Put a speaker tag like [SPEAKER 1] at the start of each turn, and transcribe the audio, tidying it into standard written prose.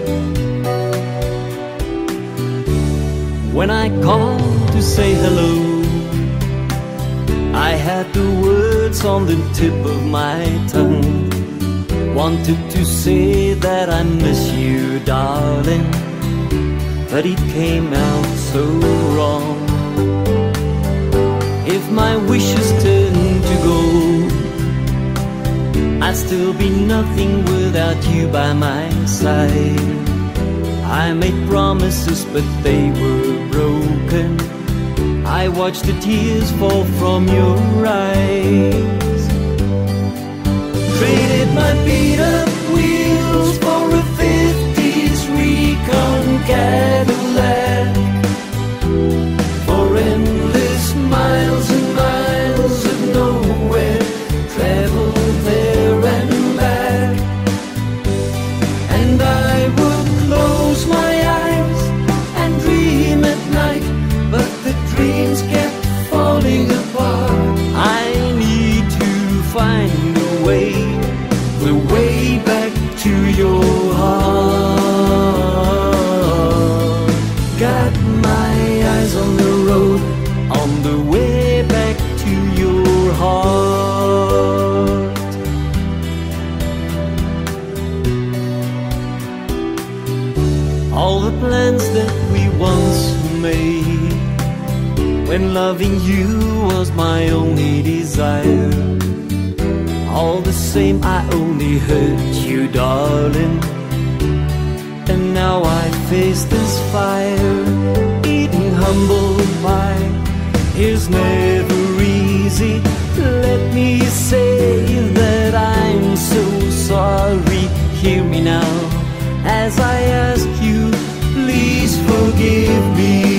[SPEAKER 1] When I called to say hello, I had the words on the tip of my tongue. Wanted to say that I miss you, darling, but it came out so wrong. If my wishes turn to gold, I'd still be nothing without you by my side. I made promises, but they were broken. I watched the tears fall from your eyes. Traded my beat-up wheels for a 50s Recon Cadillac, for endless miles and miles of nowhere, travel there and back. And I would close my eyes and dream at night, but the dreams kept falling apart. I need to find a way, the way back to your heart. Got my eyes on the road, on the way back to your heart. All the plans that we once made, when loving you was my only desire, all the same I only hurt you, darling. And now I face this fire. Eating humble pie is never easy. Let me say that I'm so sorry. Hear me now as I ask you, please forgive me.